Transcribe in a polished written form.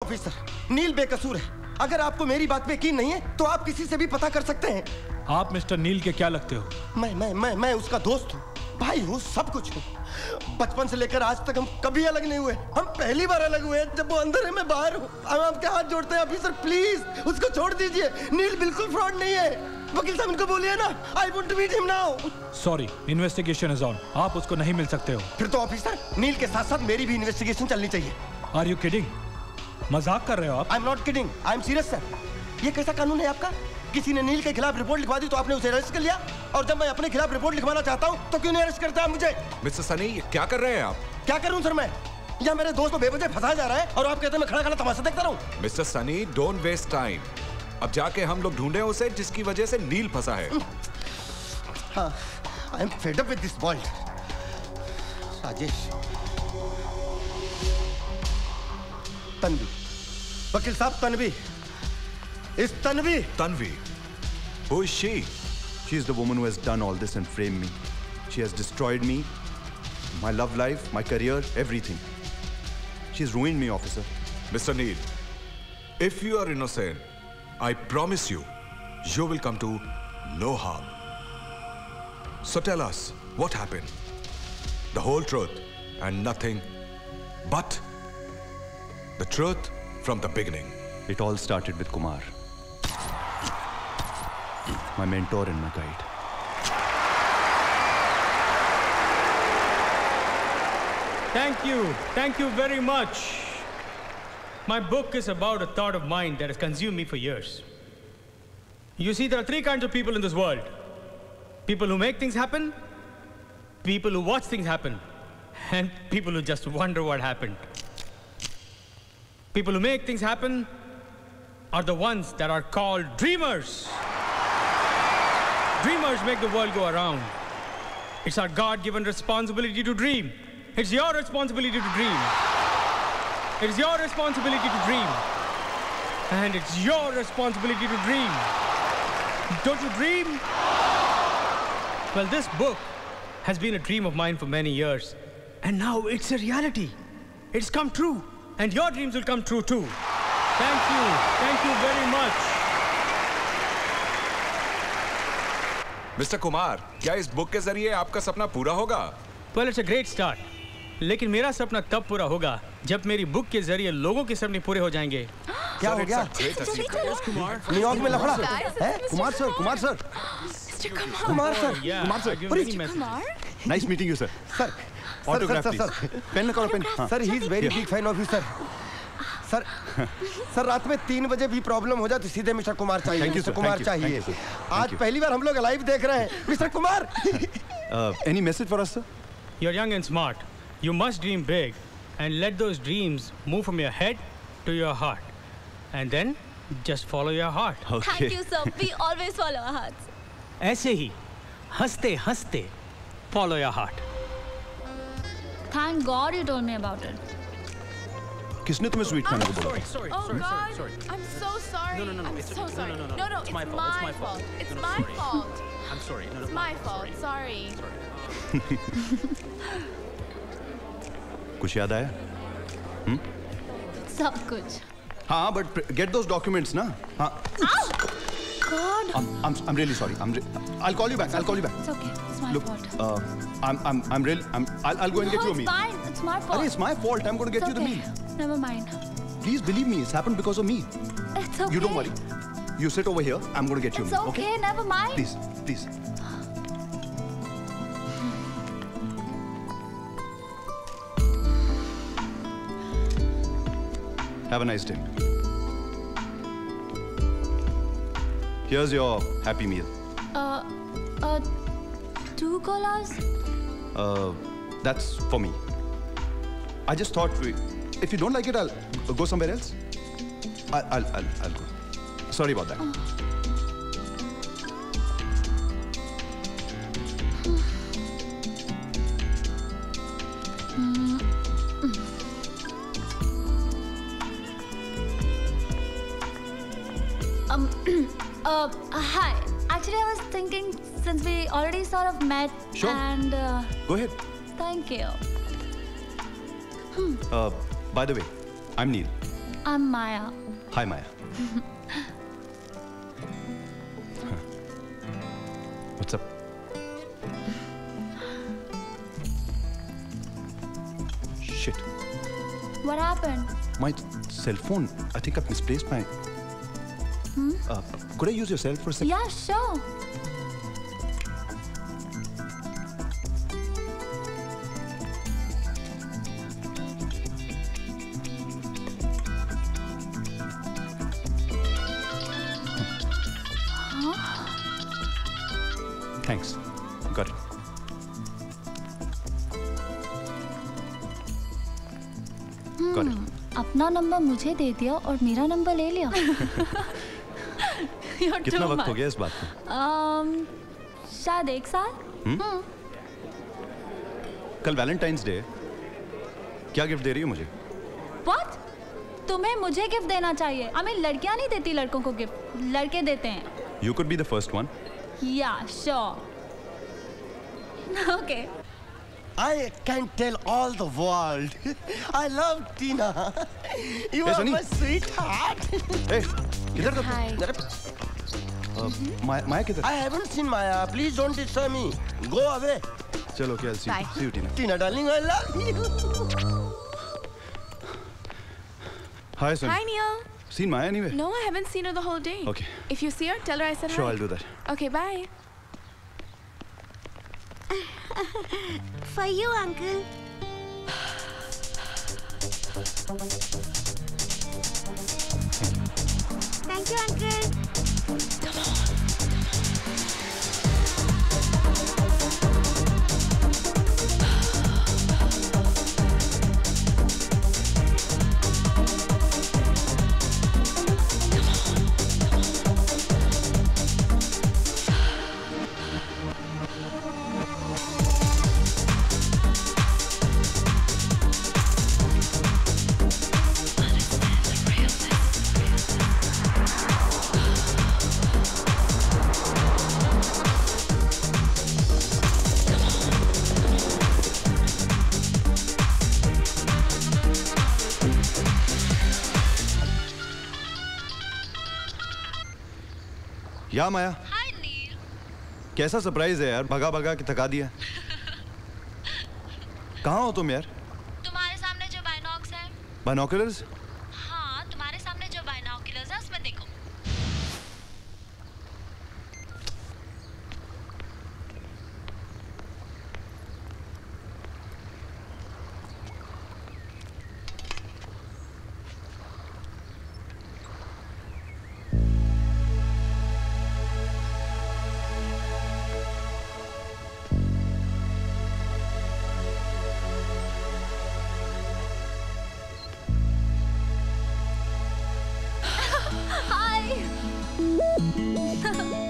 Officer, नील बेकसूर है। अगर आपको मेरी बात पे यकीन नहीं है तो आप किसी से भी पता कर सकते हैं। आप मिस्टर नील के क्या लगते हो? मैं उसका दोस्त हूँ, भाई हूँ, सब कुछ हूँ। बचपन से लेकर आज तक हम कभी अलग नहीं हुए। हम पहली बार अलग हुए जब वो अंदर है, मैं बाहर हूँ। हम आपके हाथ जोड़ते हैं ऑफिसर, प्लीज उसको छोड़ दीजिए। नील बिल्कुल फ्रॉड नहीं है। वकील साहब इनको बोलिए ना, I want to meet him now. Sorry, investigation is on. आप उसको नहीं मिल सकते हो। फिर तो ऑफिसर, नील के साथ साथ मेरी भी इन्वेस्टिगेशन चलनी चाहिए। Are you kidding? मजाक कर रहे हो आप? I am not kidding, I am serious sir. ये कैसा कानून है आपका? किसी ने नील के खिलाफ रिपोर्ट लिखवा दी तो आपने उसे अरेस्ट कर लिया, और जब मैं अपने खिलाफ रिपोर्ट लिखवाना चाहता हूँ तो क्यों नहीं अरेस्ट करता मुझे? मिस्टर सनी, ये क्या कर रहे हैं आप? क्या करूँ सर मैं? या मेरे दोस्त को बेवजह फंसाया जा रहा है और आप कहते हैं मैं खड़ा खड़ा तमाशा देखता रहूं? Mister Sunny, don't waste time. अब जाके हम लोग ढूंढे उसे जिसकी वजह से नील फंसा है। हाँ, I am fed up with this world. Rajesh, Tanvi, वकील साहब, तन्वी, इस Tanvi. Tanvi? Who is she? She is the woman who has done all this and framed me. She has destroyed me, my love life, my career, everything. She's ruined me, officer. Mr. Neil, if you are innocent, I promise you, you will come to no harm. So tell us, what happened? The whole truth and nothing but the truth from the beginning. It all started with Kumar, my mentor and my guide. Thank you very much. My book is about a thought of mine that has consumed me for years. You see, there are three kinds of people in this world. People who make things happen, people who watch things happen, and people who just wonder what happened. People who make things happen are the ones that are called dreamers. Dreamers make the world go around. It's our God-given responsibility to dream. It's your responsibility to dream. It's your responsibility to dream. And it's your responsibility to dream. Don't you dream? Well, this book has been a dream of mine for many years. And now it's a reality. It's come true. And your dreams will come true too. Thank you. Thank you very much. Mister Kumar, क्या इस book के जरिए आपका सपना पूरा होगा? Well, it's a great start. लेकिन मेरा सपना तब पूरा होगा जब मेरी बुक के जरिए लोगों के सपने पूरे हो जाएंगे। क्या हो गया? न्यूयॉर्क में लफड़ा है? Kumar sir, Kumar sir. Kumar sir, Kumar sir. Nice meeting you, sir. Sir, Autograph, please. Pen निकालो, pen. Sir, he is very big fan of you, sir. Sir रात में 3 बजे भी प्रॉब्लम हो जाए तो सीधे मिस्टर कुमार चाहिए। Thank you, sir. कुमार चाहिए। आज पहली बार हम लोग लाइव देख रहे हैं mister Kumar. Any message for us, sir? You're young and smart. You must dream big and let those dreams move from your head to your heart. And then just follow your heart. Okay. Thank you, sir. We always follow our hearts. ऐसे ही हंसते हंसते follow your heart. Thank God you told me about it. किसने तुम्हें sweet खाने को बोला? Oh God, I'm so sorry. I'm so sorry. No, it's my fault. It's my fault. I'm sorry. It's my fault. Sorry. कुछ याद आया? सब कुछ. हाँ, but get those documents, ना? हाँ. God. I'm really sorry. I'll call you back. I'll call you back. It's okay. It's my Look, fault. I'll go and get you a meal. It's fine. It's my fault. Arey, it's my fault. I'm going to get you the meal. Never mind. Please believe me. It's happened because of me. It's okay. You don't worry. You sit over here. I'm going to get you a It's meal. okay. Never mind. Please, please. Have a nice day. Here's your happy meal. 2 colas? That's for me. I just thought, if you don't like it, I'll go somewhere else. I'll go. Sorry about that. Hi. Actually, I was thinking, since we already sort of met, Sure. and Go ahead. thank you. By the way, I'm Neil. I'm Maya. Hi, Maya. What's up? Shit. What happened? My cell phone. I think I've misplaced my... could I use your cell for a second? Yeah, sure. Thanks. Got it. Got it. अपना नंबर मुझे दे दिया और मेरा number ले लिया. You're कितना too वक्त हो much. गया इस बात में? शायद 1 साल. कल वैलेंटाइंस डे. क्या गिफ्ट दे रही हो मुझे? What? तुम्हें मुझे गिफ्ट देना चाहिए. I mean, लड़कियां नहीं देती लड़कों को गिफ्ट. लड़के देते हैं. You could be the first one. Yeah, sure. Okay. I can tell all the world. I love Tina. You Hey, are Sunny. my sweetheart. Hey, किधर था? Hi. माया किधर? I haven't seen Maya. Please don't disturb me. Go away. चलो क्या see Bye. you Tina. Tina, darling, I love you. Hi, Hi Sunny. Neil. Seen Maya anywhere? No, I haven't seen her the whole day. Okay. If you see her, tell her I said Sure, hi. I'll do that. Okay, bye. For you, Uncle. Thank you, Uncle. या Maya. Hi, Neil. कैसा surprise है यार. भगा भगा के थका दिया. कहाँ हो तुम यार? तुम्हारे सामने जो बाइनॉक्स है. बाइनोकुलर्स? हाँ, तुम्हारे सामने जो बाइनॉक्यूलर्स है उसमें देखो. Hi.